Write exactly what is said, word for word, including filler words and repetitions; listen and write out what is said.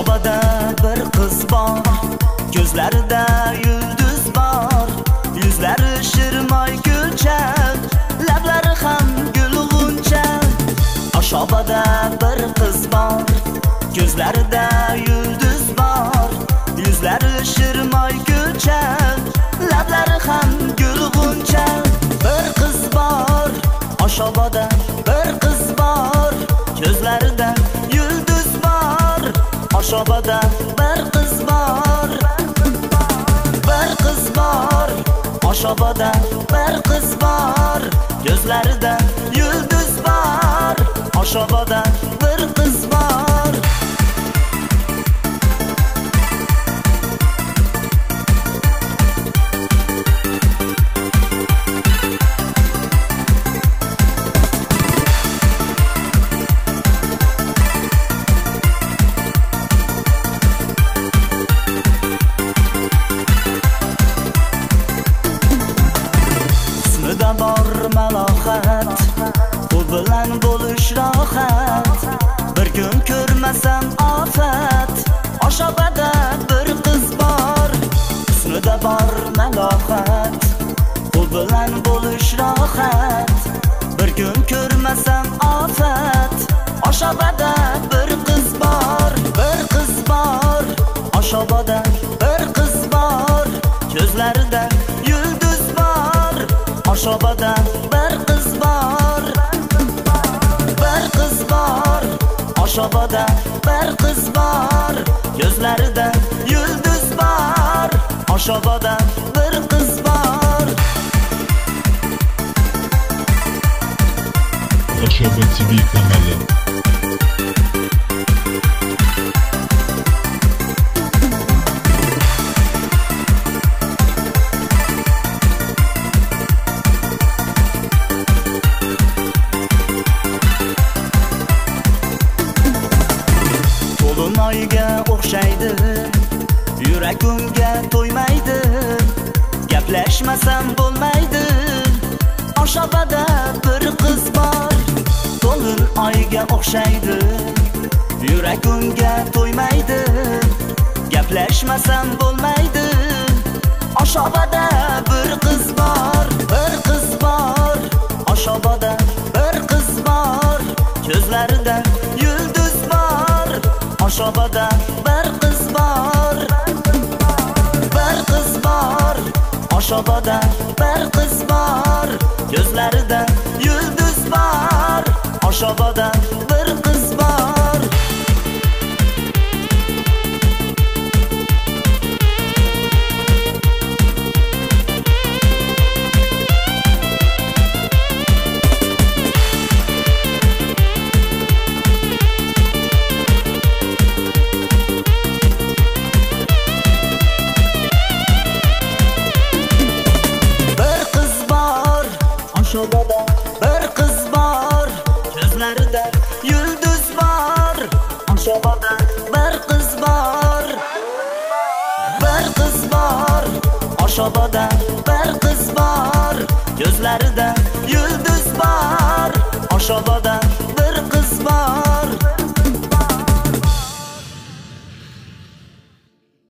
Oshobada bir qiz bor, ko'zlarida yulduz bor, yuzlari shirmoy gulchan, lablari ham gulg'uncha. Oshobada bir qiz bor, ko'zlarida yulduz bor, yuzlari shirmoy gulchan, lablari ham gulg'uncha. Bir qiz bor, Oshobada bir qiz bor, ko'zlarida yulduz bor, Oshobada bir qiz bor. Bir qiz bor, Oshobada bir qiz bor, ko'zlarida yulduz bor, Oshobada bir qiz bor. Ismida bor malohat, u bilan bo'lish rohat. Bir kun ko'rmasam ofat, Oshobada bir qiz bor. Ismida bor malohat, u bilan bo'lish rohat. Bir kun ko'rmasam ofat, Oshobada bir qiz bor. Bir qiz bor, Oshobada bir qiz bor, ko'zlarida yulduz bor, Oshobada bir qiz bor. Bir qiz bor, Oshobada bir qiz bor, ko'zlarida yulduz bor, Oshobada bir qiz bor. Oshoba ти ви kanali. To'linoyga o'xshaydi, yurak unga to'ymaydi. Gaplashmasam bo'lmaydi, Oshobada bir qiz bor. To'lin oyga o'xshaydi, yurak unga to'ymaydi. Gaplashmasam bo'lmaydi, Oshobada bir qiz bor. Bir qiz bor, Oshobada bir qiz bor, ko'zlarida yulduz bor, Oshobada bir qiz bor. Bir qiz bor, Oshobada bir qiz bor, ko'zlarida yulduz bor, Oshobada bir qiz bor. Oshobada bir qiz bor, ko'zlarida yulduz bor, Oshobada bir qiz bor. Bir qiz bor, Oshobada bir qiz bor, ko'zlarida yulduz bor, Oshobada